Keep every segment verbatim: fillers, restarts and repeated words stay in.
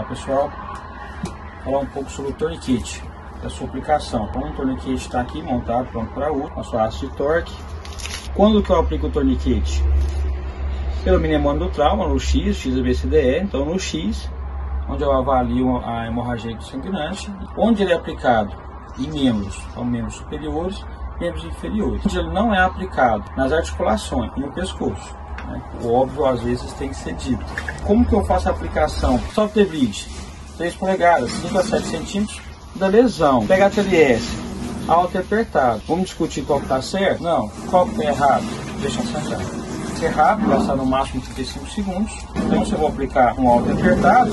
pessoal, falar um pouco sobre o torniquete, da sua aplicação. Então, o torniquete está aqui montado, pronto para uso, com a sua haste de torque. Quando que eu aplico o torniquete? Pelo mnemônio do trauma, no X, X A B C D E, então no X, onde eu avalio a hemorragia sanguinante, onde ele é aplicado em membros, são membros superiores, membros inferiores. Onde ele não é aplicado nas articulações, no pescoço. Né? O óbvio às vezes tem que ser dito. Como que eu faço a aplicação? Software Bleed, três polegadas, cinco a sete centímetros da lesão. Pega a T L S, alto e apertado. Vamos discutir qual que está certo? Não. Qual que está errado? Deixa eu sentar. Ser rápido, gastar no máximo trinta e cinco segundos. Então, se eu vou aplicar um alto e apertado,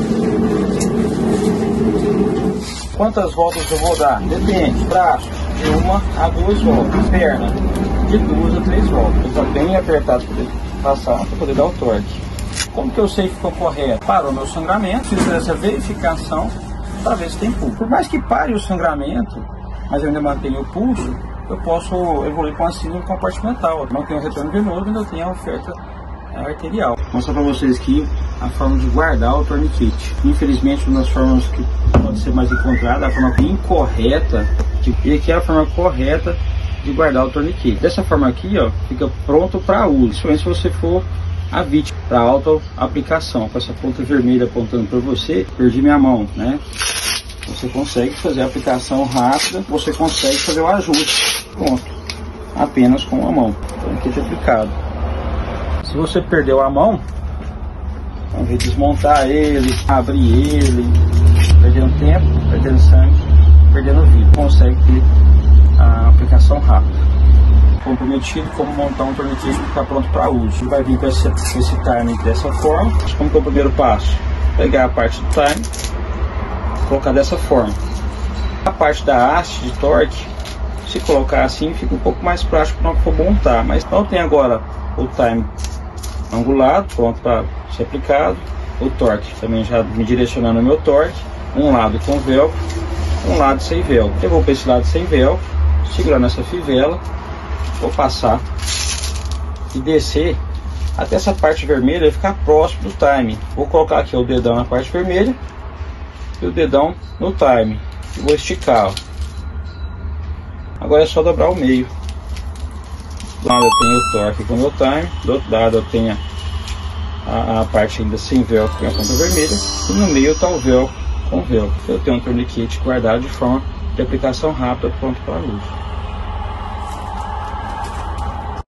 quantas voltas eu vou dar? Depende. Braço, de uma a duas voltas. Perna, de duas a três voltas. Está bem apertado para poder passar, para poder dar o torque. Como que eu sei que ficou correto? Parou meu sangramento, fiz essa verificação para ver se tem pulso. Por mais que pare o sangramento, mas eu ainda mantenho o pulso, eu posso evoluir com a síndrome compartimental. Não tenho retorno venoso, ainda tenho a oferta arterial. Vou mostrar para vocês aqui a forma de guardar o torniquete. Infelizmente, uma das formas que pode ser mais encontrada, a forma incorreta, e aqui é a forma correta de guardar o torniquete. Dessa forma aqui, ó, fica pronto para uso, principalmente se você for a vítima para auto-aplicação. Com essa ponta vermelha apontando para você, perdi minha mão, né? Você consegue fazer a aplicação rápida, você consegue fazer o ajuste, pronto, apenas com a mão, torniquete aplicado. Se você perdeu a mão, vamos desmontar ele, abrir ele, perdendo tempo, perdendo sangue, perdendo vida. Consegue ter a aplicação rápida. Comprometido como montar um torniquete que está pronto para uso. Vai vir com esse, esse timing dessa forma. Como que é o primeiro passo? Pegar a parte do timing, colocar dessa forma. A parte da haste de torque, se colocar assim, fica um pouco mais prático para não for montar. Mas então tem agora o time angulado, pronto para ser aplicado. O torque também já me direcionando o meu torque. Um lado com velcro, um lado sem velcro. Eu vou para esse lado sem velcro, segurar nessa fivela, vou passar e descer até essa parte vermelha ficar próximo do time. Vou colocar aqui o dedão na parte vermelha e o dedão no time. E vou esticar. Ó. Agora é só dobrar o meio. Do lado eu tenho o torque com o meu time, do outro lado eu tenho a, a parte ainda sem velcro com a ponta vermelha, e no meio está o velcro com velcro. Eu tenho um torniquete guardado de forma de aplicação rápida, pronto para uso.